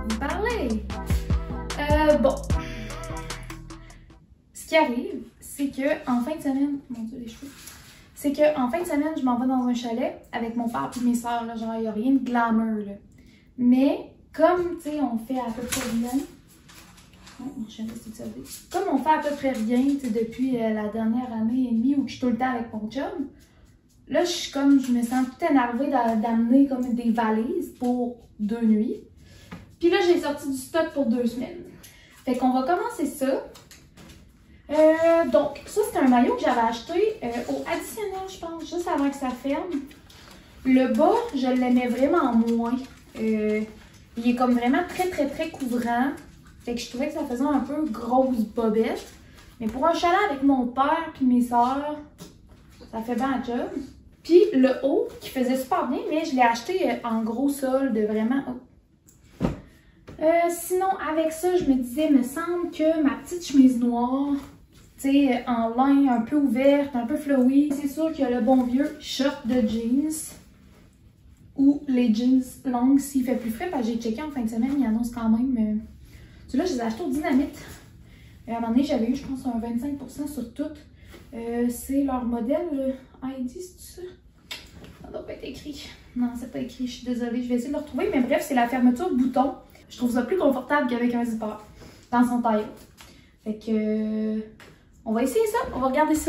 vous parler. Bon. Ce qui arrive, c'est que en fin de semaine, mon Dieu, les cheveux. C'est que en fin de semaine, je m'en vais dans un chalet avec mon père et mes soeurs. Là, genre, il n'y a rien de glamour, là. Mais, comme, tu sais, on fait à peu près rien. Oh, mon chien reste observé. Comme on fait à peu près rien, tu sais, depuis la dernière année et demie où je suis tout le temps avec mon chum, là, je me sens tout énervée d'amener comme des valises pour 2 nuits. Puis là, j'ai sorti du stock pour 2 semaines. Fait qu'on va commencer ça. Donc, ça, c'est un maillot que j'avais acheté au additionnel, je pense, juste avant que ça ferme. Le bas, je l'aimais vraiment moins. Il est comme vraiment très couvrant. Fait que je trouvais que ça faisait un peu grosse bobette. Mais pour un chalet avec mon père et mes soeurs, ça fait bien un job. Puis le haut, qui faisait super bien, mais je l'ai acheté en gros solde, vraiment. Sinon, avec ça, je me disais, me semble que ma petite chemise noire, tu sais, en lin un peu ouverte, un peu flowy. C'est sûr qu'il y a le bon vieux short de jeans. Ou les jeans longues s'il fait plus frais, parce que j'ai checké en fin de semaine, ils annoncent quand même. Celui-là, je les ai achetés au Dynamite. À un moment donné, j'avais eu, je pense, un 25% sur toutes. C'est leur modèle ID, c'est ça? Ça doit pas être écrit. Non, c'est pas écrit, je suis désolée. Je vais essayer de le retrouver. Mais bref, c'est la fermeture bouton. Je trouve ça plus confortable qu'avec un zipper dans son taille. Fait que... on va essayer ça. On va regarder ça.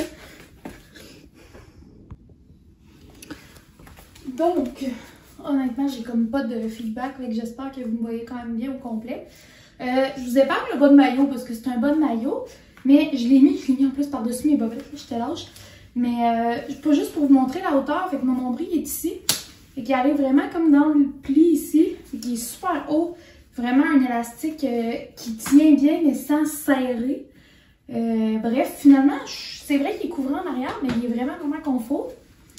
Donc, honnêtement, j'ai comme pas de feedback. J'espère que vous me voyez quand même bien au complet. Je vous épargne le bas de maillot parce que c'est un bas de maillot. Mais je l'ai mis en plus par-dessus mes bobettes. J'étais lâche. Mais pas juste pour vous montrer la hauteur. Fait que mon nombril est ici. Fait qu'il arrive vraiment comme dans le pli ici. Fait qu'il est super haut. Vraiment un élastique qui tient bien mais sans serrer. Bref, finalement, c'est vrai qu'il est couvrant en arrière, mais il est vraiment confort.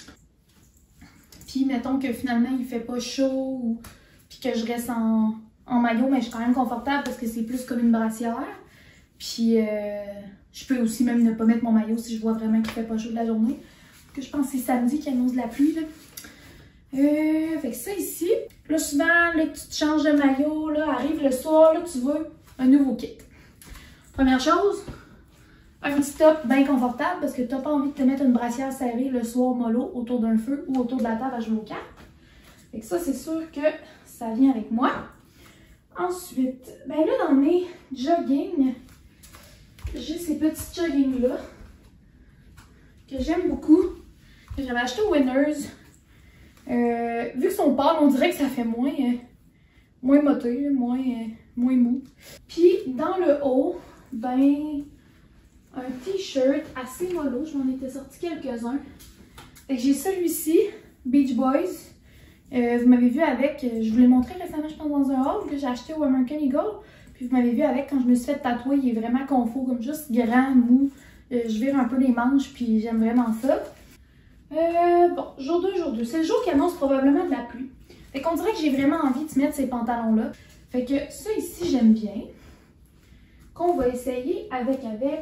Puis mettons que finalement il fait pas chaud, puis que je reste en maillot, mais je suis quand même confortable parce que c'est plus comme une brassière. Puis je peux aussi même ne pas mettre mon maillot si je vois vraiment qu'il fait pas chaud de la journée. Que je pense que c'est samedi qu'il annonce de la pluie là. Fait que ça ici, là souvent là, tu te changes de maillot, là, arrive le soir, là tu veux un nouveau kit. Première chose, un petit top bien confortable parce que tu n'as pas envie de te mettre une brassière serrée le soir mollo autour d'un feu ou autour de la table à jouer aux cartes. Fait que ça, c'est sûr que ça vient avec moi. Ensuite, ben là, dans mes jogging, j'ai ces petits jogging-là que j'aime beaucoup, que j'avais acheté au Winners. Vu qu'ils sont pâles, on dirait que ça fait moins moté, moins mou. Puis, dans le haut, ben... un t-shirt assez mollo, je m'en étais sorti quelques-uns. J'ai celui-ci, Beach Boys. Vous m'avez vu avec, je vous l'ai montré récemment, je pense, dans un haul que j'ai acheté au American Eagle. Puis vous m'avez vu avec quand je me suis fait tatouer, il est vraiment confort, comme juste grand, mou. Je vire un peu les manches, puis j'aime vraiment ça. Bon, jour 2. C'est le jour qui annonce probablement de la pluie. Fait qu'on dirait que j'ai vraiment envie de mettre ces pantalons-là. Fait que ça ici, j'aime bien. Qu'on va essayer avec.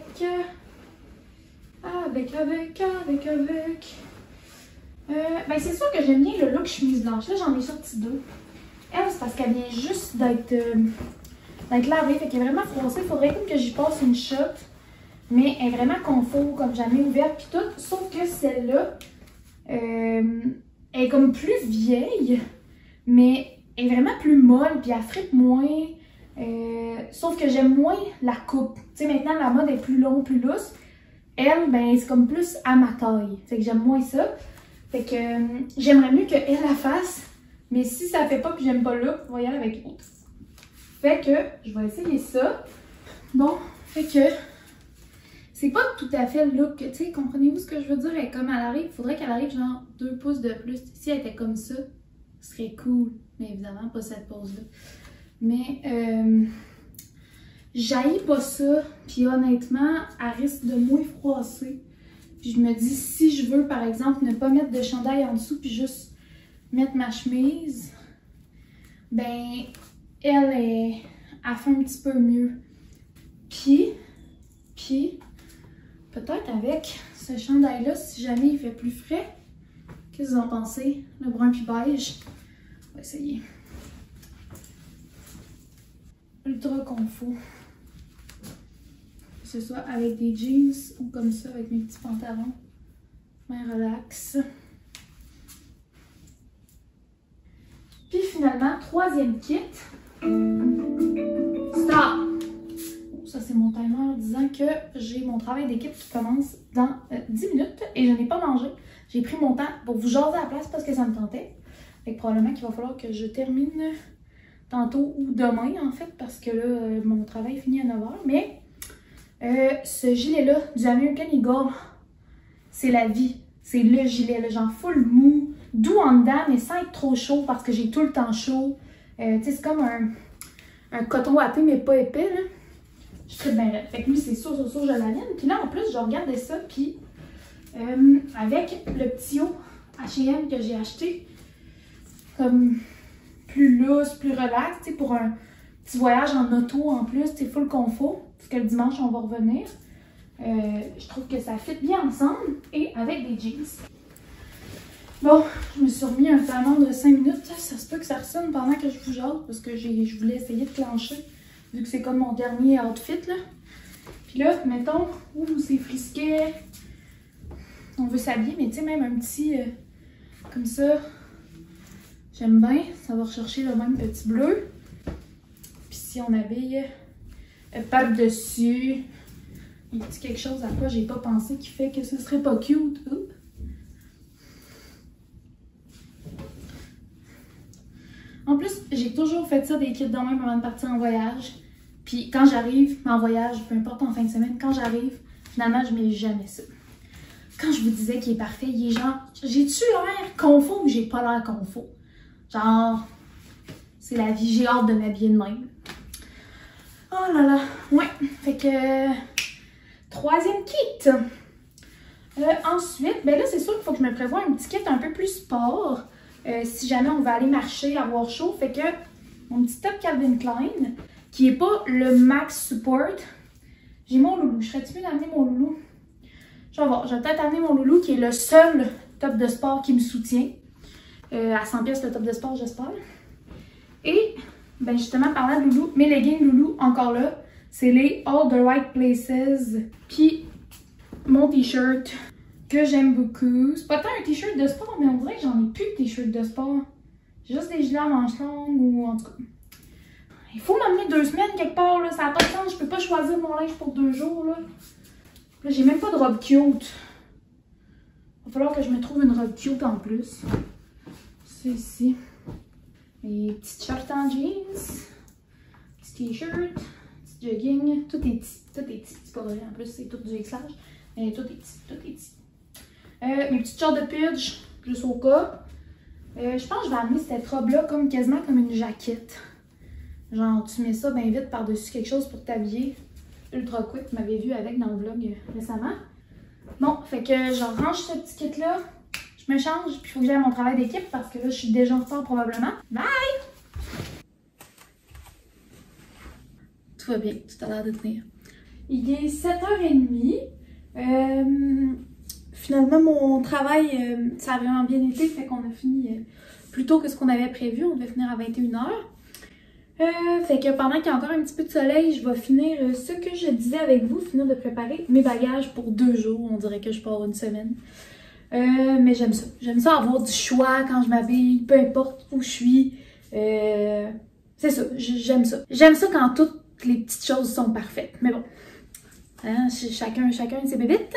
Ben c'est sûr que j'aime bien le look chemise blanche. Là, j'en ai sorti 2. Elle, c'est parce qu'elle vient juste d'être lavée. Fait qu'elle est vraiment froissée. Il faudrait que j'y passe une shot. Mais elle est vraiment confort, comme jamais ouverte puis tout. Sauf que celle-là, elle est comme plus vieille. Mais elle est vraiment plus molle. Puis elle fripe moins. Sauf que j'aime moins la coupe. Tu sais, maintenant, la mode est plus longue, plus lousse. Elle, ben, c'est comme plus à ma taille. Fait que j'aime moins ça. Fait que j'aimerais mieux qu'elle la fasse. Mais si ça fait pas puis j'aime pas le look, on va y aller avec l'autre. Fait que je vais essayer ça. Bon, fait que c'est pas tout à fait le look. Tu sais, comprenez-vous ce que je veux dire? Elle, comme elle arrive, il faudrait qu'elle arrive genre 2 pouces de plus. Si elle était comme ça, ce serait cool. Mais évidemment, pas cette pose-là. Mais j'haïs pas ça, puis honnêtement, elle risque de moins froisser. Puis je me dis, si je veux, par exemple, ne pas mettre de chandail en dessous, puis juste mettre ma chemise, ben, elle fait un petit peu mieux. Puis peut-être avec ce chandail-là, si jamais il fait plus frais, qu'est-ce que vous en pensez? Le brun puis beige, on va essayer. ultra confort. Que ce soit avec des jeans ou comme ça avec mes petits pantalons. Mais relax. Puis finalement, troisième kit. Stop! Ça, c'est mon timer disant que j'ai mon travail d'équipe qui commence dans 10 minutes et je n'ai pas mangé. J'ai pris mon temps pour vous jaser à la place parce que ça me tentait. Fait que probablement qu'il va falloir que je termine tantôt ou demain, en fait, parce que là, mon travail finit à 9h. Mais ce gilet-là, du American Eagle, c'est la vie. C'est le gilet, là, genre full mou, doux en dedans, mais sans être trop chaud parce que j'ai tout le temps chaud. Tu sais, c'est comme un coton watté, mais pas épais, là. Je suis très bien raide. Fait que lui, c'est sûr, je l'amène. Puis là, en plus, je regardais ça, puis avec le petit haut H&M que j'ai acheté, comme plus lousse, plus relax, tu sais, pour un petit voyage en auto en plus, c'est full confort, parce que le dimanche, on va revenir. Je trouve que ça fit bien ensemble, et avec des jeans. Bon, je me suis remis un timer de 5 minutes. Ça se peut que ça ressonne pendant que je vous jase, parce que je voulais essayer de clencher. Vu que c'est comme mon dernier outfit, là. Puis là, mettons, c'est frisquet. On veut s'habiller, mais tu sais, même un petit... comme ça. J'aime bien. Ça va rechercher le même petit bleu. Puis si on habille pape dessus, un petit quelque chose à quoi j'ai pas pensé qui fait que ce serait pas cute. Oups. En plus, j'ai toujours fait ça des kits de même avant de partir en voyage. Puis quand j'arrive en voyage, peu importe en fin de semaine, quand j'arrive, finalement, je mets jamais ça. Quand je vous disais qu'il est parfait, il est genre, j'ai-tu l'air confort ou j'ai pas l'air confort? Genre, c'est la vie, j'ai hâte de m'habiller de même. Oh là là, ouais, fait que, troisième kit. Ensuite, ben là, c'est sûr qu'il faut que je me prévoie un petit kit un peu plus sport. Si jamais on va aller marcher, avoir chaud. Fait que mon petit top Calvin Klein, qui est pas le max support. J'ai mon loulou. Je serais-tu mieux d'amener mon loulou? Je vais voir. Je vais peut-être amener mon loulou, qui est le seul top de sport qui me soutient. À 100$ le top de sport, j'espère. Et, ben justement, parlant de loulou, mes leggings loulou, encore là, c'est les All the Right Places. Puis, mon t-shirt que j'aime beaucoup. C'est pas tant un t-shirt de sport, mais on dirait que j'en ai plus de t-shirt de sport. J'ai juste des gilets à manches longues ou en tout cas. Il faut m'amener 2 semaines quelque part, là. Ça n'a pas de sens. Je peux pas choisir mon linge pour 2 jours, là. Là, j'ai même pas de robe cute. Il va falloir que je me trouve une robe cute en plus. C'est ici. Mes petites shorts en jeans. Petit t-shirt. Petit jogging. Tout est petit. Tout est petit. C'est pas vrai. En plus, c'est tout du X-large. Mais tout est petit. Tout est petit. Mes petites shorts de pudge, juste au cas. Je pense que je vais amener cette robe-là comme quasiment comme une jaquette. Genre, tu mets ça bien vite par-dessus quelque chose pour t'habiller. Ultra quick, vous m'avez vu avec dans le vlog récemment. Bon, fait que je range ce petit kit-là. Je me change, puis il faut que j'aille à mon travail d'équipe parce que là, je suis déjà en retard probablement. Bye! Tout va bien, tout a l'air de tenir. Il est 7h30. Finalement, mon travail, ça a vraiment bien été, fait qu'on a fini plus tôt que ce qu'on avait prévu. On devait finir à 21h. Fait que pendant qu'il y a encore un petit peu de soleil, je vais finir ce que je disais avec vous, finir de préparer mes bagages pour 2 jours. On dirait que je pars une semaine. Mais j'aime ça. J'aime ça avoir du choix quand je m'habille, peu importe où je suis. C'est ça, j'aime ça. J'aime ça quand toutes les petites choses sont parfaites. Mais bon, hein, chacun de ses bébites.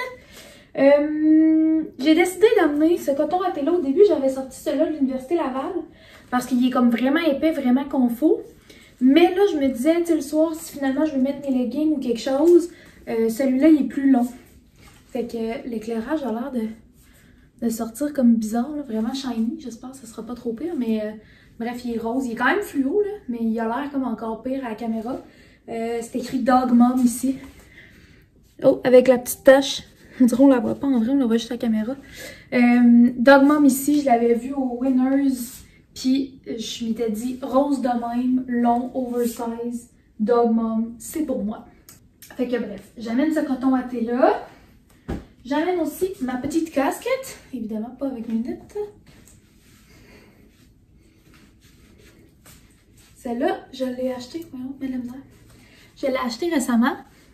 J'ai décidé d'amener ce coton watté-là. Au début, j'avais sorti celui-là de l'Université Laval parce qu'il est comme vraiment épais, vraiment confort. Mais là, je me disais, tu sais, le soir, si finalement je veux mettre mes leggings ou quelque chose, celui-là, il est plus long. Fait que l'éclairage a l'air de sortir comme bizarre, là, vraiment shiny. J'espère que ça sera pas trop pire, mais bref, il est rose. Il est quand même fluo, là, mais il a l'air comme encore pire à la caméra. C'est écrit Dog Mom ici. Oh, avec la petite tache. On dirait qu'on la voit pas en vrai, on la voit juste à la caméra. Dog Mom ici, je l'avais vu au Winners. Puis je m'étais dit, rose de même, long, oversize, Dog Mom, c'est pour moi. Fait que bref, j'amène ce coton watté là. J'amène aussi ma petite casquette, évidemment pas avec mes lunettes. Celle-là, je l'ai achetée. Voyons, mets la misère. Je l'ai achetée récemment.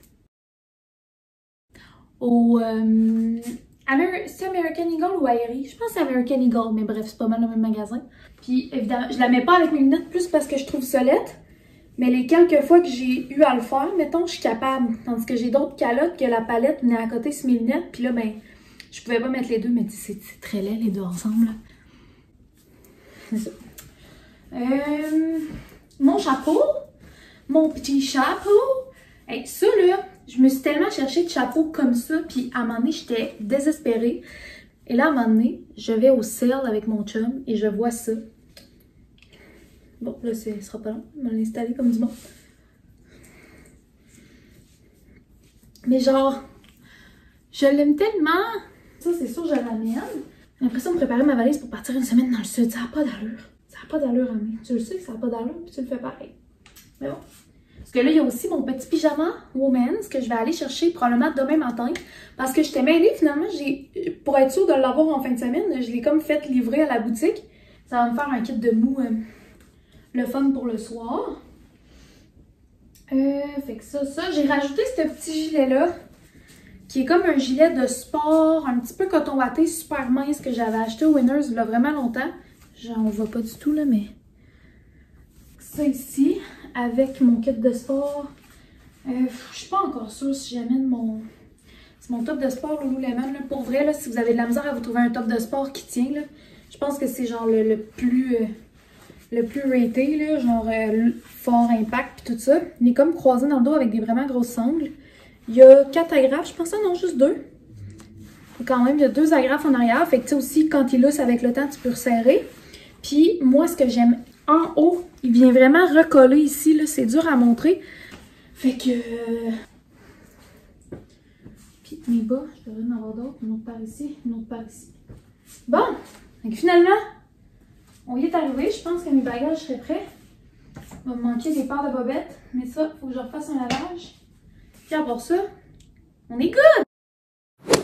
Au... c'est American Eagle ou Aerie? Je pense que c'est American Eagle, mais bref, c'est pas mal le même magasin. Puis évidemment, je la mets pas avec mes lunettes plus parce que je trouve ça lettre. Mais les quelques fois que j'ai eu à le faire, mettons, je suis capable. Tandis que j'ai d'autres calottes que la palette venait à côté sur mes lunettes. Puis là, ben, je pouvais pas mettre les deux, mais c'est très laid les deux ensemble. C'est ça. Mon chapeau. Mon petit chapeau. Hey, ça là, je me suis tellement cherché de chapeau comme ça. Puis à un moment donné, j'étais désespérée. Et là, à un moment donné, je vais au sale avec mon chum et je vois ça. Bon, là, ce sera pas long. On va l'installer comme du monde. Mais genre, je l'aime tellement. Ça, c'est sûr, je l'amène. J'ai l'impression de préparer ma valise pour partir une semaine dans le sud. Ça n'a pas d'allure. Ça n'a pas d'allure, Amé. Tu le sais que ça n'a pas d'allure, puis tu le fais pareil. Mais bon. Parce que là, il y a aussi mon petit pyjama woman's que je vais aller chercher probablement demain matin. Parce que j'étais mêlée, finalement, pour être sûre de l'avoir en fin de semaine, je l'ai comme fait livrer à la boutique. Ça va me faire un kit de mou. Le fun pour le soir. Fait que ça, j'ai rajouté ce petit gilet-là, qui est comme un gilet de sport, un petit peu coton watté, super mince, que j'avais acheté au Winners il y a vraiment longtemps. Genre, on voit pas du tout, là, mais... Ça ici, avec mon kit de sport. Je suis pas encore sûre si j'amène mon... C'est mon top de sport Lululemon, là. Pour vrai, là, si vous avez de la misère à vous trouver un top de sport qui tient, là, je pense que c'est genre le plus raté, là, genre fort impact puis tout ça. Il est comme croisé dans le dos avec des vraiment grosses sangles. Il y a 4 agrafes, je pense ça, non, juste 2. Quand même, il y a 2 agrafes en arrière. Fait que tu sais aussi, quand il lousse avec le temps, tu peux resserrer. Puis moi, ce que j'aime en haut, il vient vraiment recoller ici, là. C'est dur à montrer. Fait que... Puis mes bas, je devrais en avoir d'autres. Une autre par ici, une autre par ici. Bon, donc finalement... On y est arrivé, je pense que mes bagages seraient prêts. Il va me manquer des paires de bobettes, mais ça, il faut que je refasse un lavage. Puis à part ça, on est good!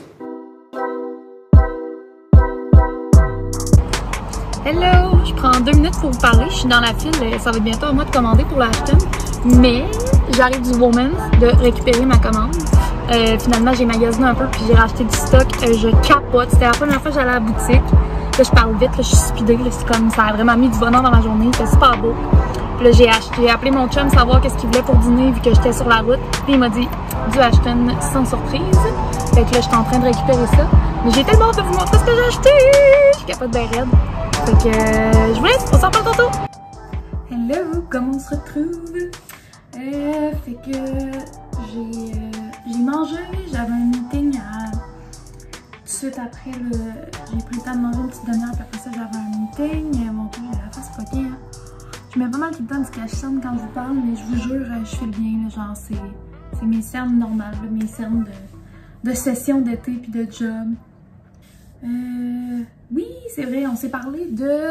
Hello! Je prends 2 minutes pour vous parler. Je suis dans la file, ça va être bientôt à moi de commander pour l'Ashton. Mais j'arrive du Woman's de récupérer ma commande. Finalement, j'ai magasiné un peu puis j'ai racheté du stock. Je capote. C'était la première fois que j'allais à la boutique. Là, je parle vite, là, je suis speedée, c'est comme ça a vraiment mis du bonheur dans ma journée, c'est super beau. Puis là, j'ai appelé mon chum savoir qu'est-ce qu'il voulait pour dîner vu que j'étais sur la route. Puis il m'a dit du Ashton sans surprise. Fait que là, je suis en train de récupérer ça. Mais j'ai tellement hâte de vous montrer ce que j'ai acheté! Je suis capable bien raide. Fait que je vous laisse, on s'en parle tantôt! Hello, comment on se retrouve? Fait que j'ai mangé, j'avais un meeting à... Tout de suite après, j'ai pris le temps de manger une petite demi-heure, puis après ça, j'avais un meeting. Mon Dieu, j'ai la face poquée, hein. Je mets pas mal tout le temps du cache-cernes quand je vous parle, mais je vous jure, je fais le bien, là, genre, c'est mes cernes normales, là, mes cernes de session d'été puis de job. Oui, c'est vrai, on s'est parlé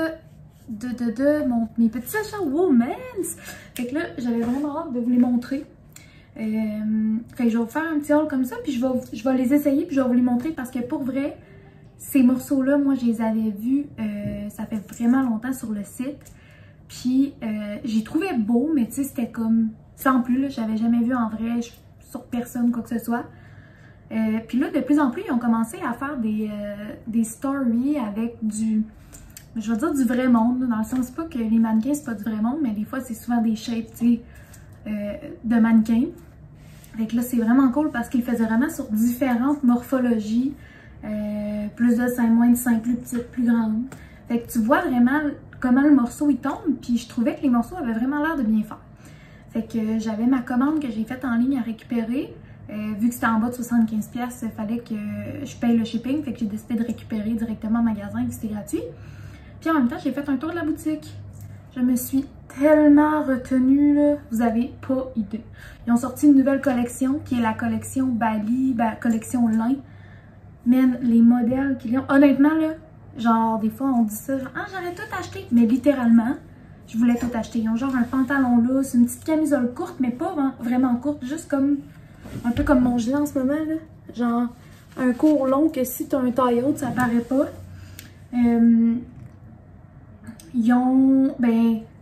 mes petits achats Woman's. Fait que là, j'avais vraiment hâte de vous les montrer. Fait que je vais vous faire un petit haul comme ça, puis je vais les essayer, puis je vais vous les montrer parce que pour vrai, ces morceaux-là, moi, je les avais vus, ça fait vraiment longtemps sur le site. Puis, j'ai trouvé beau, mais tu sais, c'était comme sans plus, là, j'avais jamais vu en vrai sur personne, quoi que ce soit. Puis là, de plus en plus, ils ont commencé à faire des stories avec je veux dire du vrai monde, là, dans le sens pas que les mannequins, c'est pas du vrai monde, mais des fois, c'est souvent des shapes, tu sais, de mannequins. Fait que là, c'est vraiment cool parce qu'ils faisaient vraiment sur différentes morphologies. Plus de seins, moins de seins, plus petites, plus grandes. Fait que tu vois vraiment comment le morceau il tombe, puis je trouvais que les morceaux avaient vraiment l'air de bien faire. Fait que j'avais ma commande que j'ai faite en ligne à récupérer. Vu que c'était en bas de 75$, il fallait que je paye le shipping. Fait que j'ai décidé de récupérer directement au magasin, que c'était gratuit. Puis en même temps, j'ai fait un tour de la boutique. Je me suis tellement retenue, là. Vous avez pas idée. Ils ont sorti une nouvelle collection, qui est la collection Bali, collection lin. Man, les modèles qu'ils ont, honnêtement, là, genre, des fois, on dit ça, genre, ah, j'aurais tout acheté. Mais littéralement, je voulais tout acheter. Ils ont genre un pantalon lousse, une petite camisole courte, mais pas vraiment courte, juste comme, un peu comme mon gilet en ce moment, là. Genre, un court long que si t'as un taille haute, ça paraît pas. Ils ont, ben,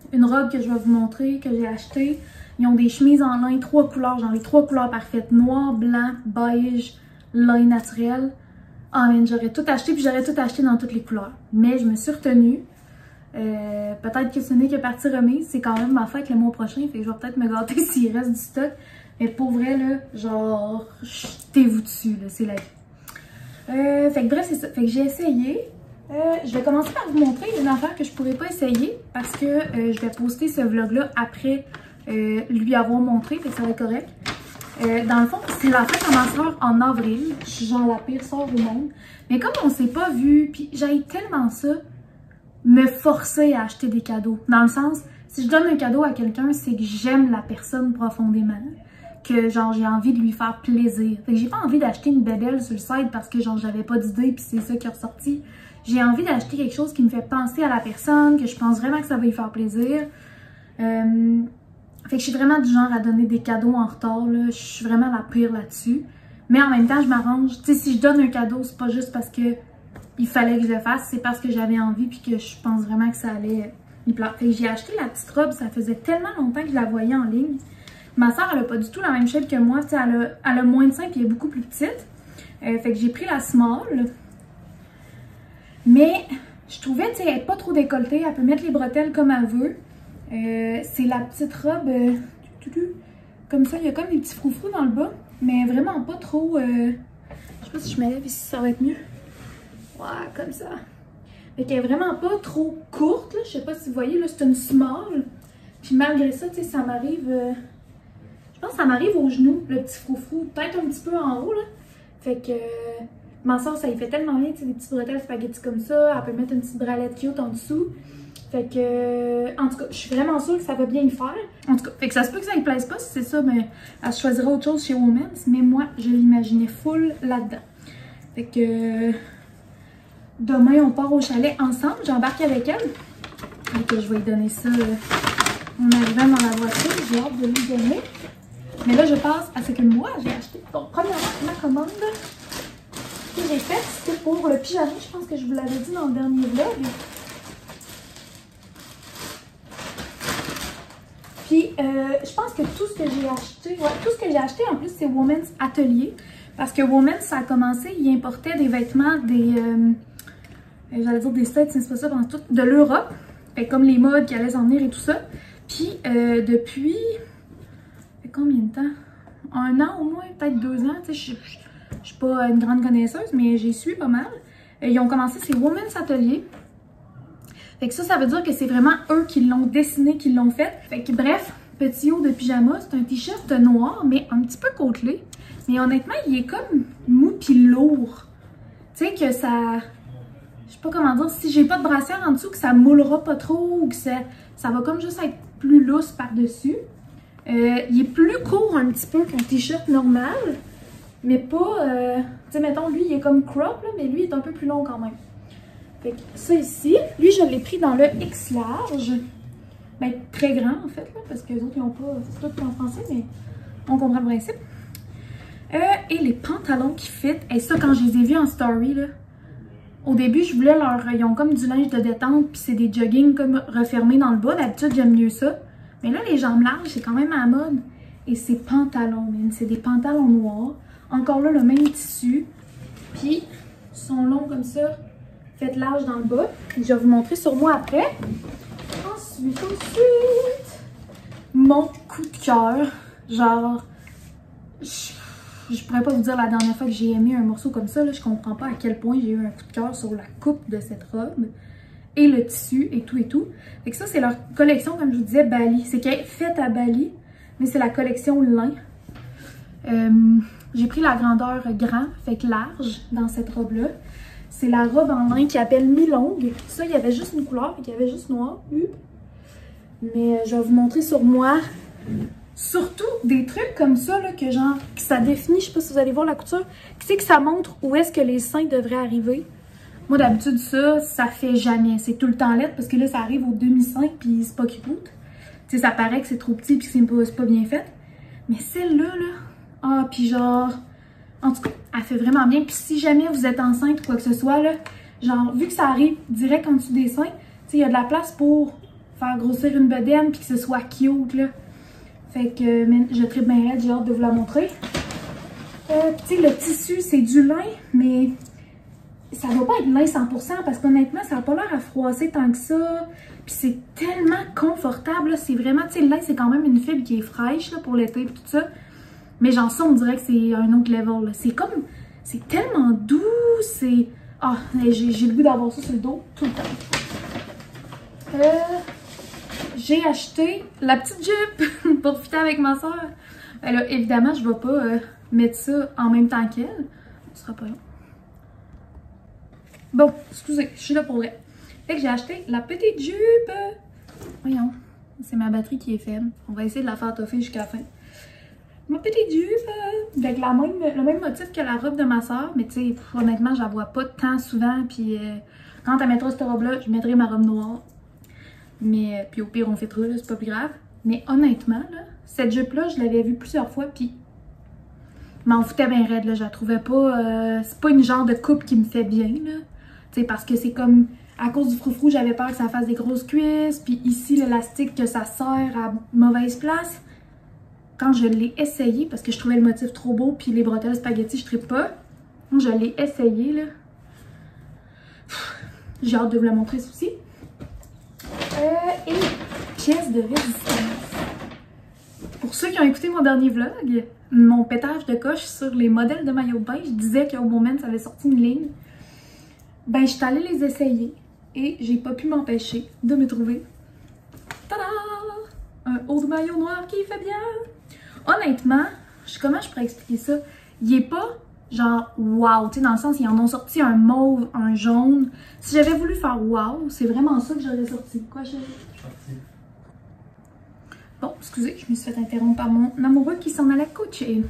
une robe que je vais vous montrer, que j'ai achetée. Ils ont des chemises en lin, 3 couleurs, genre les 3 couleurs parfaites. Noir, blanc, beige, lin naturel. Ah, mais j'aurais tout acheté, puis j'aurais tout acheté dans toutes les couleurs. Mais je me suis retenue. Peut-être que ce n'est que partie remise. C'est quand même ma fête le mois prochain, fait que je vais peut-être me gâter s'il reste du stock. Mais pour vrai, là, genre, jetez-vous dessus, là, c'est la vie. Fait que bref, c'est ça. Fait que j'ai essayé. Je vais commencer par vous montrer une affaire que je pourrais pas essayer parce que je vais poster ce vlog-là après lui avoir montré, fait que ça va être correct. Dans le fond, c'est la fête à ma soeur en avril. Je suis genre la pire soeur au monde. Mais comme on s'est pas vu, puis j'aille tellement ça, me forcer à acheter des cadeaux. Dans le sens, si je donne un cadeau à quelqu'un, c'est que j'aime la personne profondément. Que genre j'ai envie de lui faire plaisir. Fait que j'ai pas envie d'acheter une bébelle sur le site parce que genre j'avais pas d'idée puis c'est ça qui est ressorti. J'ai envie d'acheter quelque chose qui me fait penser à la personne, que je pense vraiment que ça va lui faire plaisir. Fait que je suis vraiment du genre à donner des cadeaux en retard, là. Je suis vraiment la pire là-dessus. Mais en même temps, je m'arrange. Tu sais, si je donne un cadeau, c'est pas juste parce que il fallait que je le fasse, c'est parce que j'avais envie puis que je pense vraiment que ça allait lui plaire. Fait que j'ai acheté la petite robe, ça faisait tellement longtemps que je la voyais en ligne. Ma soeur, elle a pas du tout la même shape que moi, tu sais, elle a moins de seins puis elle est beaucoup plus petite. Fait que j'ai pris la small. Mais je trouvais, tu sais, elle est pas trop décolletée, elle peut mettre les bretelles comme elle veut. C'est la petite robe, comme ça, il y a comme des petits froufrous dans le bas, mais vraiment pas trop, je sais pas si je me lève ici, ça va être mieux. Ouais, comme ça. Fait qu'elle est vraiment pas trop courte, là, je sais pas si vous voyez, là, c'est une small. Puis malgré ça, tu sais, ça m'arrive, je pense que ça m'arrive au genou, le petit froufrou, peut-être un petit peu en haut, là. Fait que, ma soeur, ça y fait tellement bien, tu sais, des petites bretelles spaghetti comme ça, elle peut mettre une petite bralette cute en dessous. Fait que, en tout cas, je suis vraiment sûre que ça va bien le faire. En tout cas, fait que ça se peut que ça ne plaise pas si c'est ça, mais elle choisira autre chose chez Women's. Mais moi, je l'imaginais full là-dedans. Fait que, demain, on part au chalet ensemble. J'embarque avec elle. Fait que je vais lui donner ça en arrivant dans la voiture. J'ai hâte de lui donner. Mais là, je passe à ce que moi, j'ai acheté. Donc, premièrement, ma commande que j'ai faite, c'était pour le pyjama. Je pense que je vous l'avais dit dans le dernier vlog. Puis, je pense que tout ce que j'ai acheté, tout ce que j'ai acheté en plus, c'est Women's Atelier. Parce que Women's, ça a commencé, ils importaient des vêtements j'allais dire des States, c'est pas ça, pendant tout, de l'Europe. Comme les modes qui allaient s'en venir et tout ça. Puis, depuis, combien de temps? 1 an au moins, peut-être 2 ans, tu sais, je suis pas une grande connaisseuse, mais j'ai su pas mal. Ils ont commencé, c'est Women's Atelier. Fait que ça veut dire que c'est vraiment eux qui l'ont dessiné, qui l'ont fait. Fait que bref, petit haut de pyjama, c'est un t-shirt noir, mais un petit peu côtelé. Mais honnêtement, il est comme mou pis lourd. Tu sais que ça... Je sais pas comment dire, si j'ai pas de brassière en dessous, que ça moulera pas trop, ou que ça va comme juste être plus lousse par-dessus. Il est plus court un petit peu qu'un t-shirt normal, mais pas... tu sais, mettons, lui, il est comme crop, là, mais lui, il est un peu plus long quand même. Fait que ça ici, lui je l'ai pris dans le X large, ben très grand en fait, là, parce que les autres ils n'ont pas, c'est tout en français, mais on comprend le principe. Et les pantalons qui fit, et ça quand je les ai vus en story, là, au début je voulais ils ont comme du linge de détente, puis c'est des jogging comme refermés dans le bas, d'habitude j'aime mieux ça. Mais là les jambes larges c'est quand même à la mode, et ces pantalons, c'est des pantalons noirs, encore là le même tissu, puis ils sont longs comme ça. Faites large dans le bas. Je vais vous montrer sur moi après. Ensuite, mon coup de cœur. Genre, je pourrais pas vous dire la dernière fois que j'ai aimé un morceau comme ça. Là, je comprends pas à quel point j'ai eu un coup de cœur sur la coupe de cette robe. Et le tissu et tout et tout. Fait que ça, c'est leur collection, comme je vous disais, Bali. C'est qu'elle est faite à Bali, mais c'est la collection lin. J'ai pris la grandeur grand, fait que large, dans cette robe-là. C'est la robe en lin qui appelle mi-longue. Ça, il y avait juste une couleur, il y avait juste noir. Mais je vais vous montrer sur moi. Surtout des trucs comme ça, là, que genre, que ça définit, je sais pas si vous allez voir la couture, c'est que ça montre où est-ce que les seins devraient arriver. Moi, d'habitude, ça fait jamais. C'est tout le temps laid parce que là, ça arrive au demi-sein puis c'est pas cute. Tu sais, ça paraît que c'est trop petit puis que c'est pas bien fait. Mais celle-là, ah, puis genre... En tout cas, elle fait vraiment bien. Puis si jamais vous êtes enceinte ou quoi que ce soit, là, genre, vu que ça arrive direct en dessous des seins, tu sais, il y a de la place pour faire grossir une bedaine puis que ce soit cute, là. Fait que je tripe bien raide, j'ai hâte de vous la montrer. Tu sais, le tissu, c'est du lin, mais ça doit pas être lin 100% parce qu'honnêtement, ça n'a pas l'air à froisser tant que ça. Puis c'est tellement confortable, c'est vraiment, tu sais, le lin, c'est quand même une fibre qui est fraîche là, pour l'été et tout ça. Mais genre ça, on dirait que c'est un autre level. C'est comme, c'est tellement doux, c'est... Ah, j'ai le goût d'avoir ça sur le dos tout le temps. J'ai acheté la petite jupe pour fitter avec ma soeur. Là, évidemment, je vais pas mettre ça en même temps qu'elle. Ce sera pas long. Bon, excusez, je suis là pour vrai. Fait que j'ai acheté la petite jupe. Voyons, c'est ma batterie qui est faible. On va essayer de la faire toffer jusqu'à la fin. Ma petite jupe avec le même motif que la robe de ma soeur. Mais tu sais, honnêtement, je la vois pas tant souvent. Puis quand elle mettra cette robe-là, je mettrai ma robe noire. Mais puis au pire, on fêtera, là, c'est pas plus grave. Mais honnêtement, là, cette jupe-là, je l'avais vue plusieurs fois. Puis m'en foutais bien raide, là. Je la trouvais pas... c'est pas une genre de coupe qui me fait bien, là. Tu sais, parce que c'est comme... À cause du froufrou, j'avais peur que ça fasse des grosses cuisses. Puis ici, l'élastique que ça serre à mauvaise place. Quand je l'ai essayé, parce que je trouvais le motif trop beau, puis les bretelles spaghetti, je trippe pas. Donc, je l'ai essayé, là. J'ai hâte de vous la montrer, ça aussi. Et pièce de résistance. Pour ceux qui ont écouté mon dernier vlog, mon pétage de coche sur les modèles de maillot de bain, je disais qu'au moment ça avait sorti une ligne. Ben, je suis allée les essayer et j'ai pas pu m'empêcher de me trouver. Tada! Un haut de maillot noir qui fait bien! Honnêtement, comment je pourrais expliquer ça? Il est pas genre wow, tu sais, dans le sens, ils en ont sorti un mauve, un jaune. Si j'avais voulu faire wow, c'est vraiment ça que j'aurais sorti. Quoi, chérie? Bon, excusez, je me suis fait interrompre par mon amoureux qui s'en allait coacher.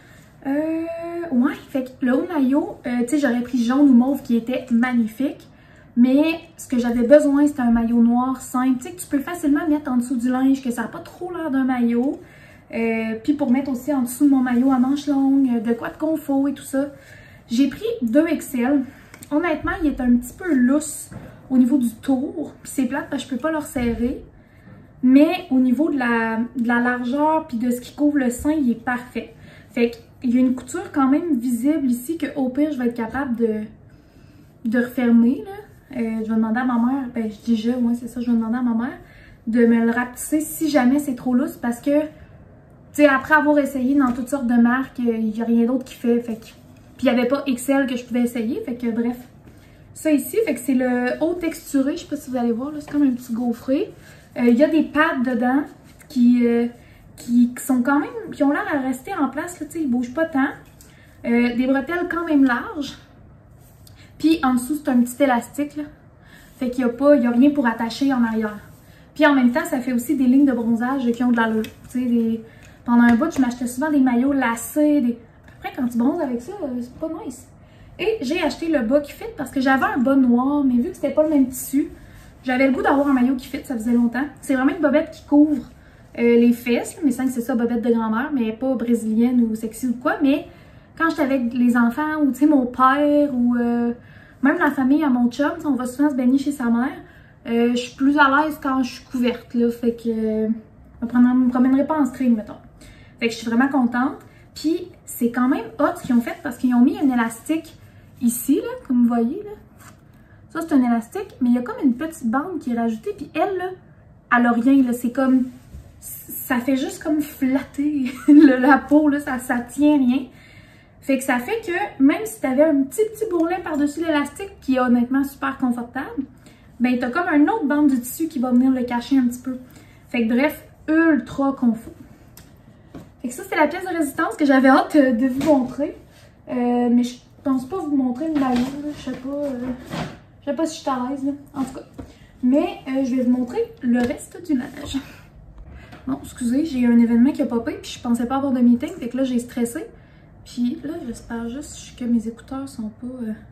Ouais, fait que le haut maillot, tu sais, j'aurais pris jaune ou mauve qui était magnifique. Mais ce que j'avais besoin, c'était un maillot noir simple. Tu sais, que tu peux facilement mettre en dessous du linge, que ça n'a pas trop l'air d'un maillot. Puis pour mettre aussi en dessous de mon maillot à manches longues, de quoi de confort et tout ça. J'ai pris 2XL. Honnêtement, il est un petit peu lousse au niveau du tour. Puis c'est plate parce que je peux pas le resserrer. Mais au niveau de la largeur puis de ce qui couvre le sein, il est parfait. Fait qu'il y a une couture quand même visible ici que au pire, je vais être capable de refermer, là. Je vais demander à ma mère, ben je dis ouais c'est ça, je vais demander à ma mère de me le rapetisser si jamais c'est trop lousse parce que, tu sais, après avoir essayé dans toutes sortes de marques, il n'y a rien d'autre qui fait, puis il n'y avait pas XL que je pouvais essayer, fait que bref. Ça ici, fait que c'est le haut texturé, je sais pas si vous allez voir, là, c'est comme un petit gaufré. Il y a des pads dedans qui sont quand même, qui ont l'air à rester en place, là, tu sais, ils bougent pas tant. Des bretelles quand même larges. Puis en dessous, c'est un petit élastique, là. Fait qu'il n'y a rien pour attacher en arrière. Puis en même temps, ça fait aussi des lignes de bronzage qui ont de l'allure. Tu sais, pendant un bout, je m'achetais souvent des maillots lacés. Après, quand tu bronzes avec ça, c'est pas nice. Et j'ai acheté le bas qui fit parce que j'avais un bas noir, mais vu que c'était pas le même tissu, j'avais le goût d'avoir un maillot qui fit, ça faisait longtemps. C'est vraiment une bobette qui couvre les fesses, mais c'est ça, bobette de grand-mère, mais pas brésilienne ou sexy ou quoi. Mais quand j'étais avec les enfants ou tu sais mon père ou même la famille à mon chum, on va souvent se baigner chez sa mère, je suis plus à l'aise quand je suis couverte, là. Fait que je me promènerai pas en string, mettons. Fait que je suis vraiment contente. Puis c'est quand même hot ce qu'ils ont fait parce qu'ils ont mis un élastique ici, là, comme vous voyez, là. Ça, c'est un élastique, mais il y a comme une petite bande qui est rajoutée. Puis elle, là, elle a rien, là. C'est comme... Ça fait juste comme flatter la peau, là. Ça tient rien. Fait que ça fait que même si tu avais un petit bourrelet par-dessus l'élastique, qui est honnêtement super confortable, ben t'as comme une autre bande de tissu qui va venir le cacher un petit peu. Fait que bref, ultra confort. Fait que ça, c'est la pièce de résistance que j'avais hâte de vous montrer. Mais je pense pas vous montrer le maillot, là. Je sais pas si je suis à l'aise, là. En tout cas. Mais je vais vous montrer le reste du linge. Bon, excusez, j'ai eu un événement qui a popé, puis je pensais pas avoir de meeting, fait que là, j'ai stressé. Puis là, j'espère juste que mes écouteurs sont pas...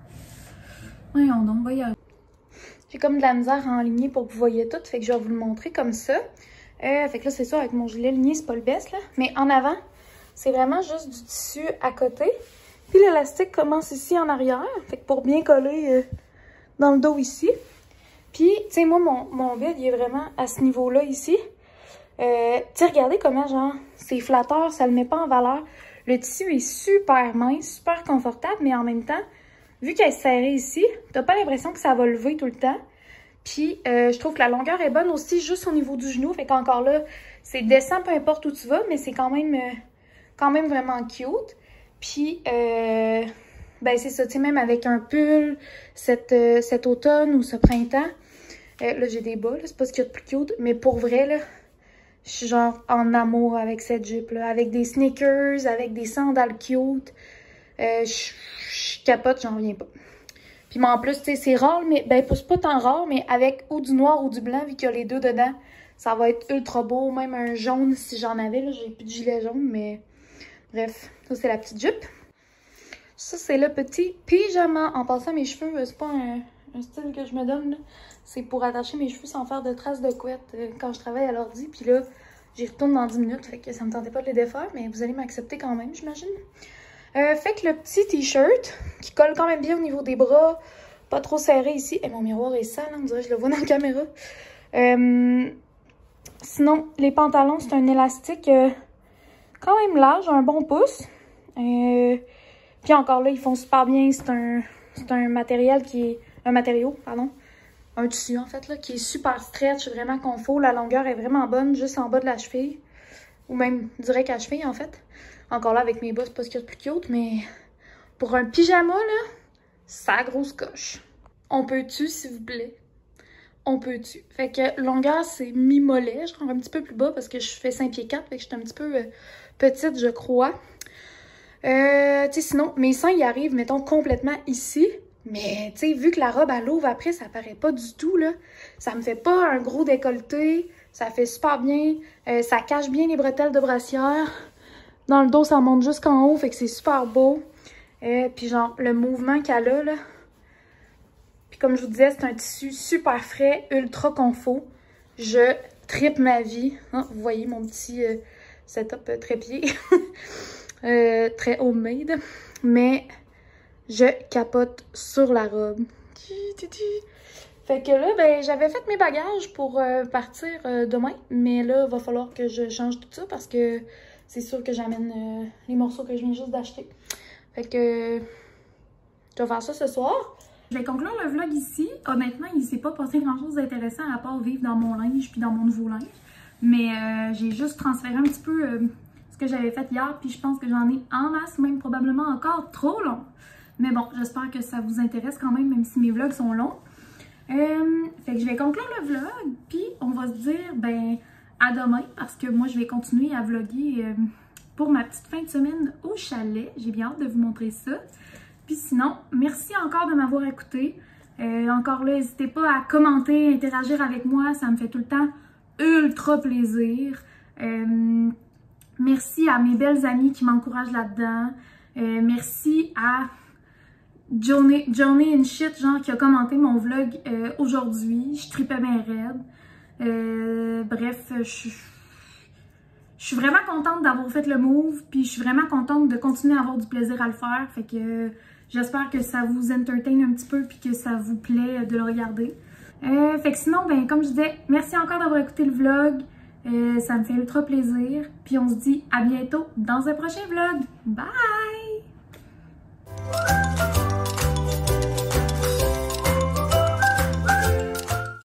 Voyons donc, voyons. J'ai comme de la misère à enligner pour que vous voyez tout, fait que je vais vous le montrer comme ça. Fait que là, c'est sûr, avec mon gilet ligné, c'est pas le best, là. Mais en avant, c'est vraiment juste du tissu à côté. Puis l'élastique commence ici en arrière, fait que pour bien coller dans le dos ici. Puis, tu sais, moi, mon bed, il est vraiment à ce niveau-là, ici. Tu sais, regardez comment, genre, c'est flatteur, ça le met pas en valeur. Le tissu est super mince, super confortable, mais en même temps, vu qu'elle est serrée ici, t'as pas l'impression que ça va lever tout le temps. Puis, je trouve que la longueur est bonne aussi, juste au niveau du genou. Fait qu'encore là, c'est descend peu importe où tu vas, mais c'est quand même vraiment cute. Puis, ben c'est ça, tu sais, même avec un pull, cet automne ou ce printemps. Là, j'ai des bas, là, c'est pas ce qu'il y a de plus cute. Mais pour vrai, là, je suis genre en amour avec cette jupe-là. Avec des sneakers, avec des sandales cute. Je capote, j'en reviens pas. Puis en plus, tu sais, c'est rare, mais ben c'est pas tant rare, mais avec ou du noir ou du blanc, vu qu'il y a les deux dedans, ça va être ultra beau. Même un jaune, si j'en avais, là, j'ai plus de gilet jaune, mais bref, ça c'est la petite jupe. Ça, c'est le petit pyjama. En passant, mes cheveux, c'est pas un style que je me donne, là. C'est pour attacher mes cheveux sans faire de traces de couette quand je travaille à l'ordi. Puis là, j'y retourne dans 10 minutes, fait que ça me tentait pas de les défaire, mais vous allez m'accepter quand même, j'imagine. Fait que le petit t-shirt, qui colle quand même bien au niveau des bras, pas trop serré ici. Et mon miroir est sale, on dirait que je le vois dans la caméra. Sinon, les pantalons, c'est un élastique quand même large, un bon pouce. Puis encore là, ils font super bien. C'est un matériel qui est... Un matériau, pardon. Un tissu, en fait, là, qui est super stretch, vraiment confort. La longueur est vraiment bonne, juste en bas de la cheville. Ou même direct à la cheville, en fait. Encore là, avec mes bas, c'est pas ce qu'il y a de plus cute, mais pour un pyjama, là, ça grosse coche. On peut-tu, s'il vous plaît? On peut-tu? Fait que longueur, c'est mi-mollet. Je rends un petit peu plus bas parce que je fais 5 pieds 4, fait que je suis un petit peu petite, je crois. Tu sais, sinon, mes seins, ils arrivent, mettons, complètement ici. Mais, tu sais, vu que la robe, elle ouvre après, ça paraît pas du tout, là. Ça me fait pas un gros décolleté. Ça fait super bien. Ça cache bien les bretelles de brassière. Dans le dos, ça monte jusqu'en haut, fait que c'est super beau. Puis genre, le mouvement qu'elle a, là. Puis comme je vous disais, c'est un tissu super frais, ultra confort. Je tripe ma vie. Hein, vous voyez mon petit setup trépied. Très homemade. Mais je capote sur la robe. Fait que là, ben, j'avais fait mes bagages pour partir demain. Mais là, il va falloir que je change tout ça parce que c'est sûr que j'amène les morceaux que je viens juste d'acheter. Fait que je vais faire ça ce soir. Je vais conclure le vlog ici. Honnêtement, il s'est pas passé grand-chose d'intéressant à part vivre dans mon linge puis dans mon nouveau linge. Mais j'ai juste transféré un petit peu ce que j'avais fait hier. Puis je pense que j'en ai en masse, même probablement encore trop long. Mais bon, j'espère que ça vous intéresse quand même si mes vlogs sont longs. Fait que je vais conclure le vlog. Puis on va se dire, ben, à demain. Parce que moi, je vais continuer à vlogger pour ma petite fin de semaine au chalet. J'ai bien hâte de vous montrer ça. Puis sinon, merci encore de m'avoir écouté. Encore là, n'hésitez pas à commenter, interagir avec moi. Ça me fait tout le temps ultra plaisir. Merci à mes belles amies qui m'encouragent là-dedans. Merci à Johnny and Shit, genre, qui a commenté mon vlog aujourd'hui. Je tripais bien raide. Bref, je suis vraiment contente d'avoir fait le move. Puis je suis vraiment contente de continuer à avoir du plaisir à le faire. Fait que j'espère que ça vous entertain un petit peu puis que ça vous plaît de le regarder. Fait que sinon, ben comme je disais, merci encore d'avoir écouté le vlog. Ça me fait ultra plaisir. Puis on se dit à bientôt dans un prochain vlog. Bye!